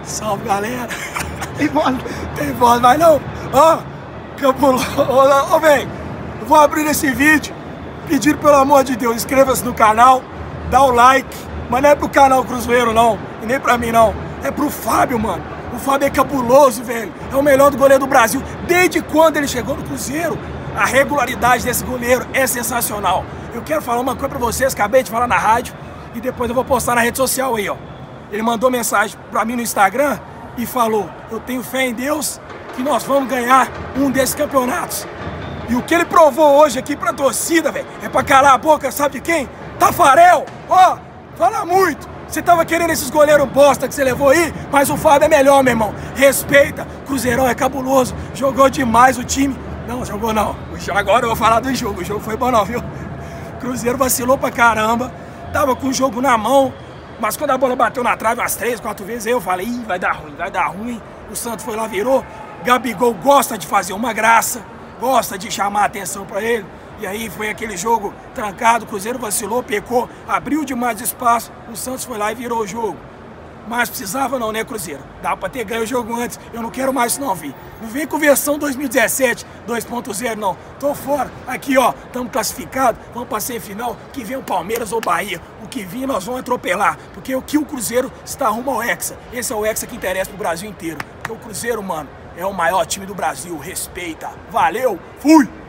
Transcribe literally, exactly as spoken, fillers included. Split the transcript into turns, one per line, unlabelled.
Salve, galera.
Tem voz?
Tem voz, mas não. Ó, Cabuloso. Ô, velho, eu vou abrir esse vídeo pedindo, pelo amor de Deus, inscreva-se no canal, dá o like, mas não é pro canal Cruzeiro, não, e nem pra mim, não. É pro Fábio, mano. O Fábio é cabuloso, velho. É o melhor do goleiro do Brasil. Desde quando ele chegou no Cruzeiro, a regularidade desse goleiro é sensacional. Eu quero falar uma coisa pra vocês, acabei de falar na rádio, e depois eu vou postar na rede social aí, ó. Ele mandou mensagem pra mim no Instagram e falou: eu tenho fé em Deus que nós vamos ganhar um desses campeonatos. E o que ele provou hoje aqui pra torcida, velho, é pra calar a boca, sabe de quem? Tafarel! Ó, fala muito! Você tava querendo esses goleiros bosta que você levou aí, mas o Fábio é melhor, meu irmão. Respeita, Cruzeirão é cabuloso, jogou demais o time. Não, jogou não. Agora eu vou falar do jogo, o jogo foi bom não, viu? Cruzeiro vacilou pra caramba, tava com o jogo na mão, mas quando a bola bateu na trave umas três, quatro vezes, eu falei, ih, vai dar ruim, vai dar ruim. O Santos foi lá, virou. Gabigol gosta de fazer uma graça, gosta de chamar a atenção pra ele. E aí foi aquele jogo trancado, o Cruzeiro vacilou, pecou, abriu demais espaço, o Santos foi lá e virou o jogo. Mas precisava não, né, Cruzeiro? Dá pra ter ganho o jogo antes, eu não quero mais isso não, vi. Não vem com versão dois mil e dezessete, dois ponto zero não. Tô fora. Aqui, ó, estamos classificados, vamos pra semifinal, que vem o Palmeiras ou Bahia. O que vir nós vamos atropelar, porque o que o Cruzeiro está rumo ao Hexa. Esse é o Hexa que interessa pro Brasil inteiro. Porque o Cruzeiro, mano, é o maior time do Brasil, respeita. Valeu, fui!